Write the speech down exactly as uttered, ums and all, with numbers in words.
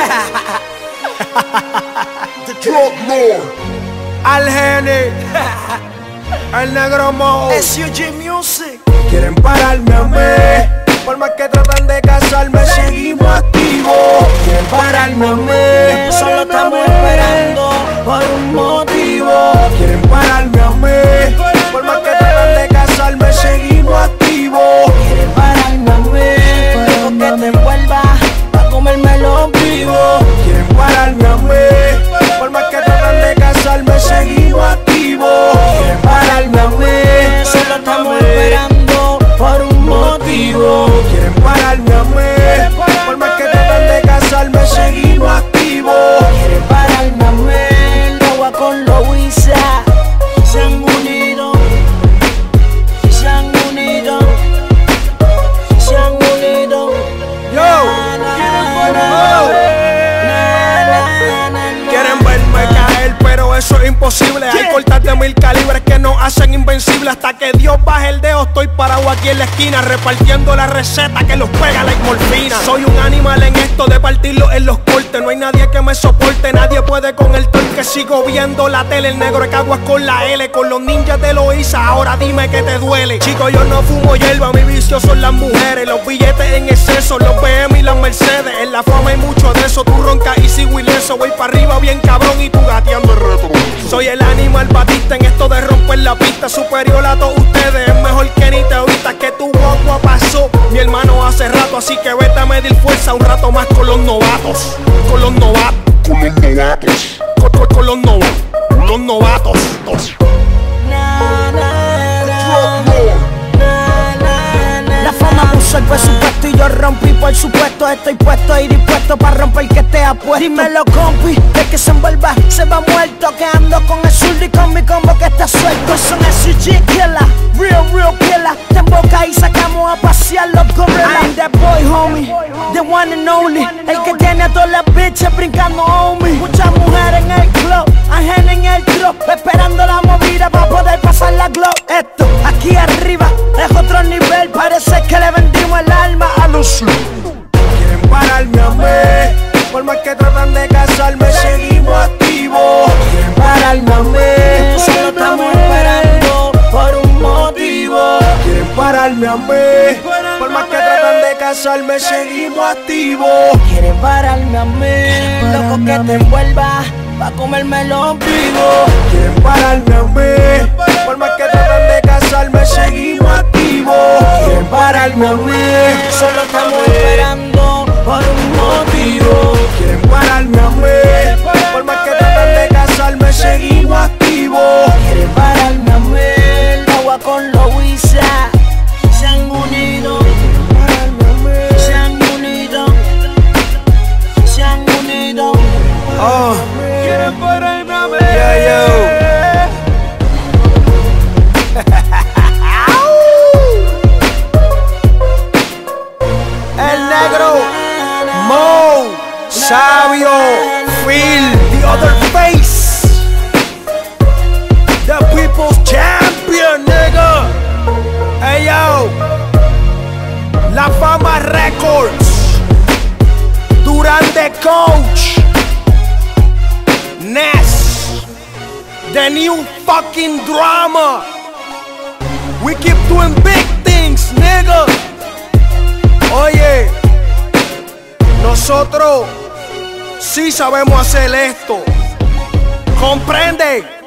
The Drug Lord, Al Geni, el Negro Mo, S U G Music. quieren pararme a mí, por más que tratan de casarme, seguimos activos. Quieren pararme a mí, Solo estamos esperando por un motivo. quieren pararme a mí, por más que tratan de casarme, seguimos activos. Quieren pararme a mí, pero que te envuelva pa' comérmelo vivo. Quieren pararme a mí, por más que tratan de casarme, seguimos activos. Quieren pararme a mí, Solo estamos esperando por un motivo. quieren pararme a mí, por más que tratan de casarme, seguimos activos. Quieren pararme a mí, Loa con Loisa. Se han unido, se han unido, se han unido. Yo, Na, na, na, na, na. quieren verme caer, pero eso es imposible. Hay cortas de mil calibres que nos hacen invencibles. Hasta que Dios baje el dedo, estoy parado aquí en la esquina, repartiendo la receta que los pega la morfina. Soy un animal en esto de partirlo en los cortes. No hay nadie que me soporte, nadie puede con el torque. Sigo viendo la tele, el negro de Caguas con la L. Con los ninjas de Loíza, ahora dime que te duele. Chico, yo no fumo hierba, mi vicio son las mujeres. Los billetes en exceso, los B M y las Mercedes. En la fama hay mucho de eso, tú roncas y sigo ileso. Voy para arriba bien cabrón y tú gateando el retro. Soy el animal batista en esto de romper la pista. Superior a todos ustedes, es mejor que ni te oíste. Que tu guagua pasó, mi hermano, hace rato. Así que vete a medir fuerza un rato más con los novatos. Con los novatos. con los novatos. Con, con- con los novatos. Los novatos. Na, na, na, Drug Lord, na, na, na. La fama puso el presupuesto y yo rompí, por supuesto. Estoy puesto y dispuesto para romper que esté apuesto. Dímelo, compi, de que se envuelva, se va muerto. Que ando con el zurdo y con mi combo que está suelto. Son S U G killer, real, real killer. Te emboca y sacamos a pasear los gorillas. I'm that boy, homie, the one and only. El que tiene a todas las bitches brincando on me. Muchas mujeres en el club, ajena en el drop, esperando la movida para poder pasar la glow. Esto, aquí arriba, es otro nivel. Parece que le vendimos el alma a Lucy. Quieren pararme a mí, por más que tratan de casarme, seguimos activos. Quieren pararme a mí, Solo estamos esperando por un motivo. quieren pararme a mí, por más que tratan de casarme, seguimos activos. Quieren pararme a mí, loco que te envuelva pa' comérmelo vivo. Quieren pararme a mí, por más que tratan de casarme, seguimos activos. Quieren pararme a mí, Solo estamos esperando por un motivo. quieren pararme a mí, por más que tratan de casarme, seguimos activos. Quieren pararme a mí, Loa con Loisa. Se han unido, se han unido, se han unido. Oh, Quieren pararme a mí. yeah, yo. El Negro, Mo, Sabio, Phil, the other face, the people's champion, nigga. Hey yo, La Fama Records, Durán the Coach, Ness, the new fucking drama. We keep doing big things, nigga. Oye, nosotros sí sabemos hacer esto. ¿Comprende?